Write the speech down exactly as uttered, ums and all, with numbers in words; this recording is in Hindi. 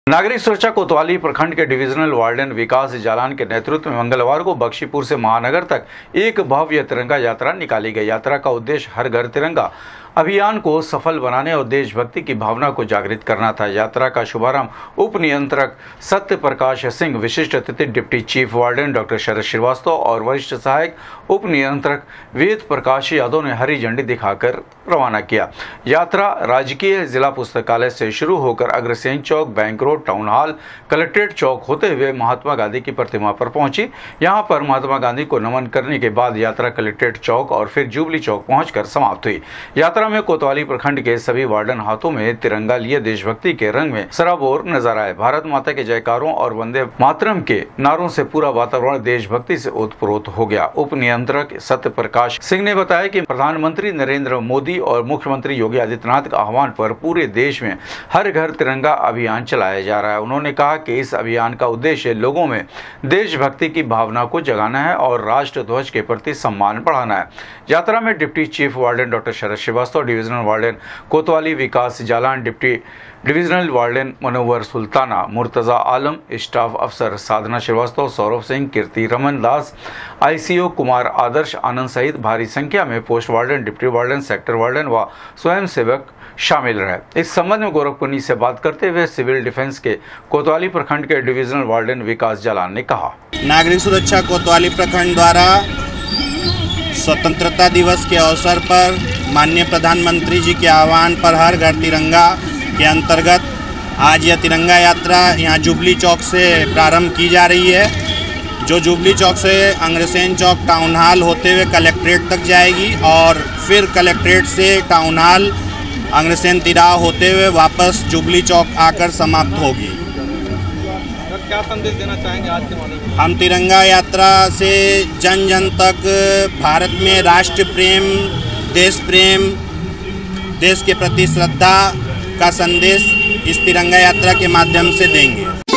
नागरिक सुरक्षा कोतवाली प्रखंड के डिविजनल वार्डन विकास जालान के नेतृत्व में मंगलवार को बख्शीपुर से महानगर तक एक भव्य तिरंगा यात्रा निकाली गई। यात्रा का उद्देश्य हर घर तिरंगा अभियान को सफल बनाने और देशभक्ति की भावना को जागृत करना था। यात्रा का शुभारंभ उप नियंत्रक सत्य प्रकाश सिंह, विशिष्ट अतिथि deputy chief warden doctor Sharad Srivastava और वरिष्ठ सहायक उप नियंत्रक वेद प्रकाश यादव ने हरी झंडी दिखाकर रवाना किया। यात्रा राजकीय जिला पुस्तकालय से शुरू होकर Agrasen Chowk, bank road, town hall, collectorate Chowk होते हुए महात्मा गांधी की प्रतिमा पर पहुंची। यहां पर महात्मा गांधी को नमन करने के बाद यात्रा कलेक्ट्रेट चौक और फिर जुबली चौक पहुंचकर समाप्त हुई। यात्रा में कोतवाली प्रखंड के सभी वार्डन हाथों में तिरंगा लिए देशभक्ति के रंग में सराबोर नजर आए। भारत माता के जयकारों और वंदे मातरम के नारों से पूरा वातावरण देशभक्ति से ओतप्रोत हो गया। उप नियंत्रक सत्य प्रकाश सिंह ने बताया कि प्रधानमंत्री नरेंद्र मोदी और मुख्यमंत्री योगी आदित्यनाथ के आह्वान पर पूरे देश में हर घर तिरंगा अभियान चलाया जा रहा है। उन्होंने कहा कि इस अभियान का उद्देश्य लोगों में देशभक्ति की भावना को जगाना है और राष्ट्र ध्वज के प्रति सम्मान बढ़ाना है। यात्रा में deputy chief warden doctor Sharad Srivastava, divisional warden Kotwali Vikas Jalan, deputy divisional warden Manowar Sultana, Murtaza Alam, staff अफसर साधना श्रीवास्तव, सौरभ सिंह, कीर्ति रमन दास, आईसीओ कुमार आदर्श आनंद सहित भारी संख्या में post warden, deputy warden, sector warden व स्वयं सेवक शामिल रहे। इस संबंध में गोरखपुर से बात करते हुए सिविल डिफेंस के कोतवाली प्रखंड के डिविजनल वार्डन विकास जालान ने कहा, नागरिक सुरक्षा कोतवाली प्रखंड द्वारा स्वतंत्रता दिवस के अवसर पर माननीय प्रधानमंत्री जी के आह्वान पर हर घर तिरंगा के अंतर्गत आज यह तिरंगा यात्रा यहाँ जुबली चौक से प्रारंभ की जा रही है, जो जुबली चौक से अग्रसेन चौक टाउन हॉल होते हुए कलेक्ट्रेट तक जाएगी और फिर कलेक्ट्रेट से टाउन हॉल अग्रसेन तिराहा होते हुए वापस जुबली चौक आकर समाप्त होगी। क्या संदेश देना चाहेंगे आज के माध्यम से? हम तिरंगा यात्रा से जन जन तक भारत में राष्ट्र प्रेम, देश प्रेम, देश के प्रति श्रद्धा का संदेश इस तिरंगा यात्रा के माध्यम से देंगे।